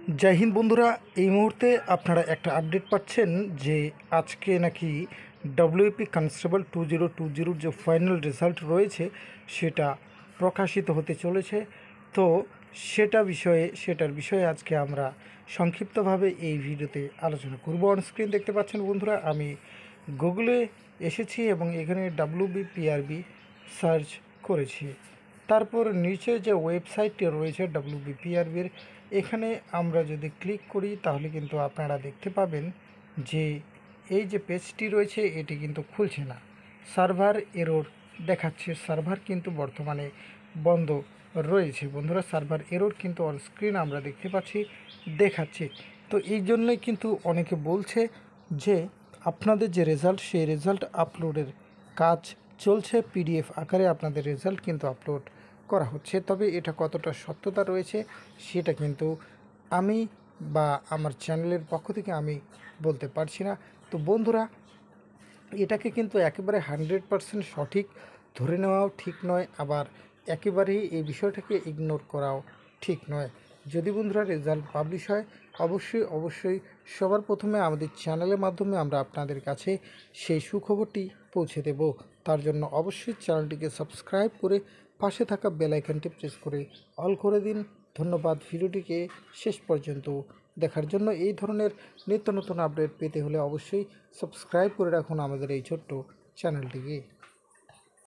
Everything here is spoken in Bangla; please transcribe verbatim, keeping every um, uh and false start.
জয় হিন্দ বন্ধুরা। এই মুহূর্তে আপনারা একটা আপডেট পাচ্ছেন যে আজকে নাকি WP constable two zero two জিরোর যে ফাইনাল রেজাল্ট রয়েছে সেটা প্রকাশিত হতে চলেছে। তো সেটা বিষয়ে সেটার বিষয়ে আজকে আমরা সংক্ষিপ্তভাবে এই ভিডিওতে আলোচনা করব। অনস্ক্রিন দেখতে পাচ্ছেন বন্ধুরা, আমি গুগলে এসেছি এবং এখানে ডব্লিউবিপিআরবি সার্চ করেছি। তারপর নিচে যে ওয়েবসাইটটি রয়েছে ডব্লিউবিপিআরবির, এখানে আমরা যদি ক্লিক করি তাহলে কিন্তু আপনারা দেখতে পাবেন যে এই যে পেজটি রয়েছে এটি কিন্তু খুলছে না, সার্ভার এরর দেখাচ্ছে। সার্ভার কিন্তু বর্তমানে বন্ধ রয়েছে বন্ধুরা, সার্ভার এরর কিন্তু অন স্ক্রিন আমরা দেখতে পাচ্ছি দেখাচ্ছে। তো এই জন্যই কিন্তু অনেকে বলছে যে আপনাদের যে রেজাল্ট সেই রেজাল্ট আপলোডের কাজ চলছে, পিডিএফ আকারে আপনাদের রেজাল্ট কিন্তু আপলোড করা হচ্ছে। তবে এটা কতটা সত্যতা রয়েছে সেটা কিন্তু আমি বা আমার চ্যানেলের পক্ষ থেকে আমি বলতে পারছি না। তো বন্ধুরা, এটাকে কিন্তু একেবারে হান্ড্রেড পারসেন্ট সঠিক ধরে নেওয়াও ঠিক নয়, আবার একেবারেই এই বিষয়টাকে ইগনোর করাও ঠিক নয়। যদি বন্ধুরা রেজাল্ট পাবলিশ হয় অবশ্যই অবশ্যই সবার প্রথমে আমাদের চ্যানেলের মাধ্যমে আমরা আপনাদের কাছে সেই সুখবরটি পৌঁছে দেব। তার জন্য অবশ্যই চ্যানেলটিকে সাবস্ক্রাইব করে পাশে থাকা বেল আইকনটি প্রেস করে অল করে দিন। ধন্যবাদ ভিডিওটিকে শেষ পর্যন্ত দেখার জন্য। এই ধরনের নিত্য নতুন আপডেট পেতে হলে অবশ্যই সাবস্ক্রাইব করে রাখুন আমাদের এই ছোট্ট চ্যানেলটিকে।